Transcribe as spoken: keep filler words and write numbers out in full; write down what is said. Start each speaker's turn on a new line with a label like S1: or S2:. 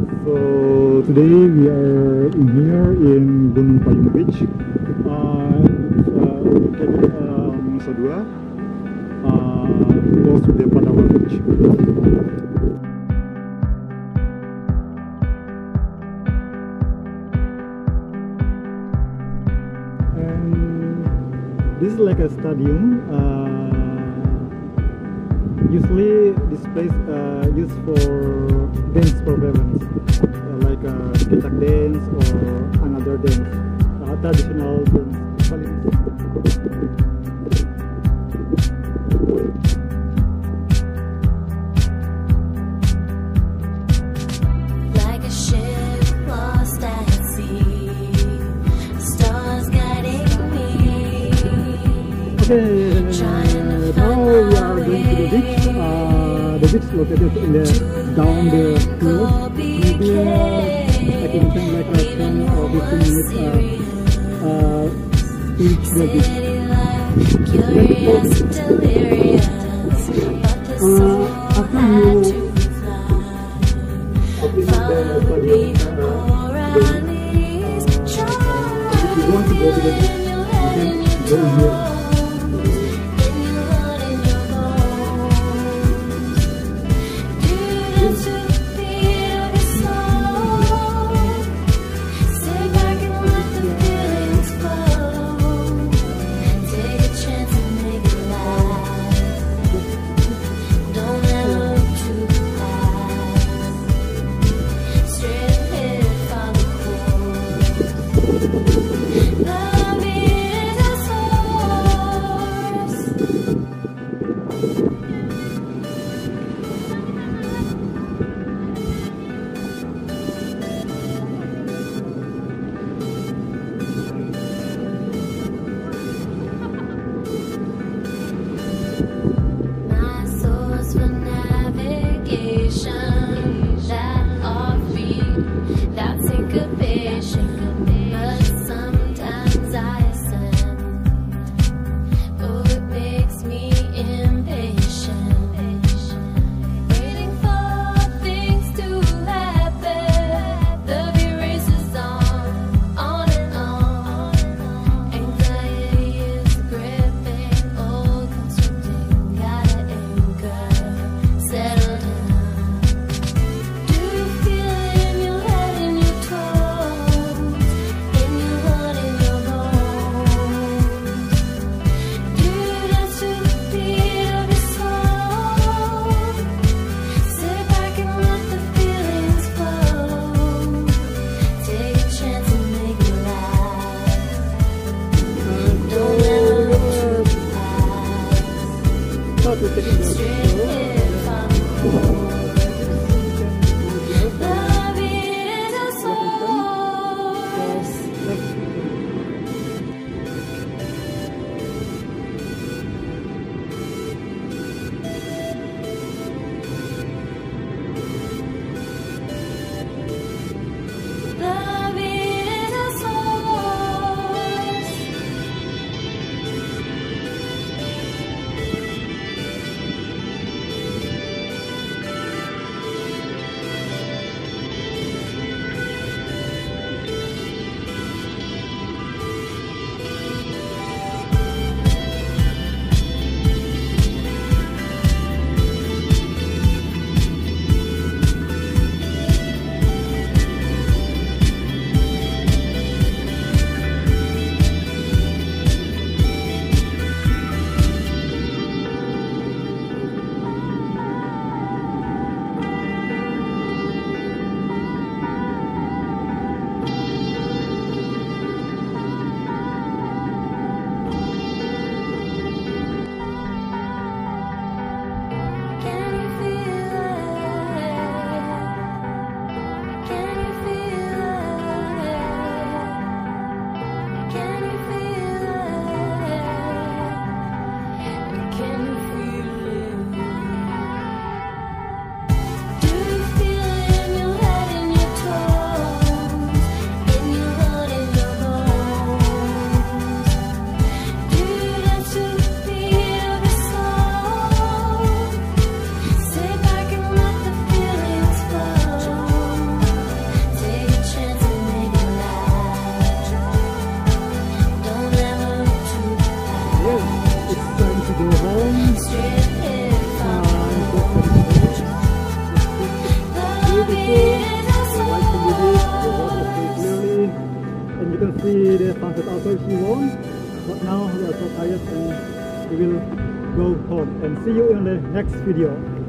S1: So today we are in here in Gunung Payung Beach, uh, uh, located uh, Nusa Dua, uh, close to the Padawan Beach. And this is like a stadium. Uh, usually this place uh, used for dance performance, uh, like a uh, Kecak dance or another dance, uh, traditional dance.
S2: Like a ship lost at sea, stars guiding me.
S1: Okay, now we are going to the beach. Uh, the beach located in the down the hill. Maybe uh, I can spend like uh, ten or fifteen minutes uh, uh, to reach the beach. Uh, after you open the stadium, uh, then, uh, if you want to go to the beach, you can go here. beautiful. The light can be big, the water is clearly, and you can see the sunset also if you want. But now we are so tired and we will go home and see you in the next video.